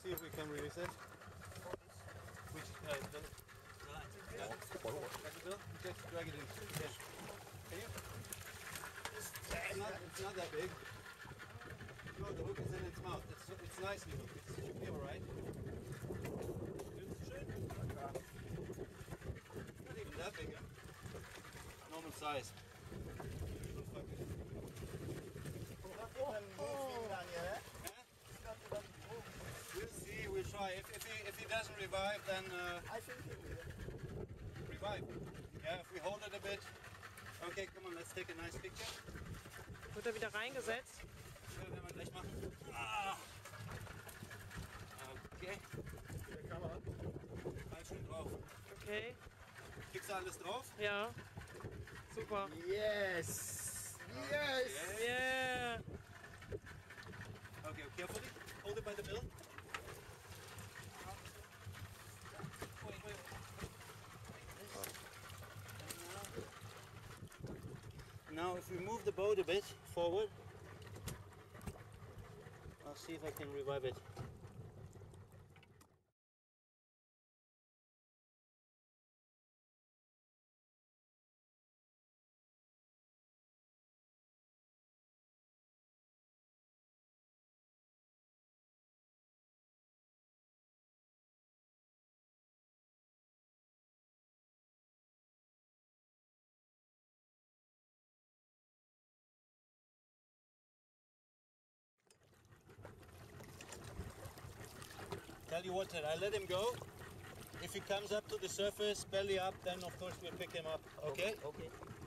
see if we can release it. Which, the line. Yeah. Like the bill? Just drag it in. Yes. Can you? It's not that big. No, the hook is in its mouth. It's nicely hooked. It should be alright. Not even that big, huh? Normal size. We'll see, we'll try. If he doesn't revive, then I think he will. revive. Yeah, if we hold it a bit. Okay, come on, let's take a nice picture. Wird er wieder reingesetzt? Das werden wir gleich machen. Ah. Okay. Halt schön drauf. Okay. Kriegst du alles drauf? Ja. Super. Yes! Yes! Okay. Yeah. Okay, carefully. Hold it by the bill. Wait. Now, if we move the boat a bit forward, I'll see if I can revive it. Tell you what, I let him go. If he comes up to the surface, belly up, then of course we'll pick him up. Okay? Okay.